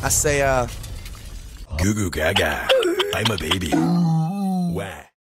I say, Goo goo gaga. I'm a baby. Wah.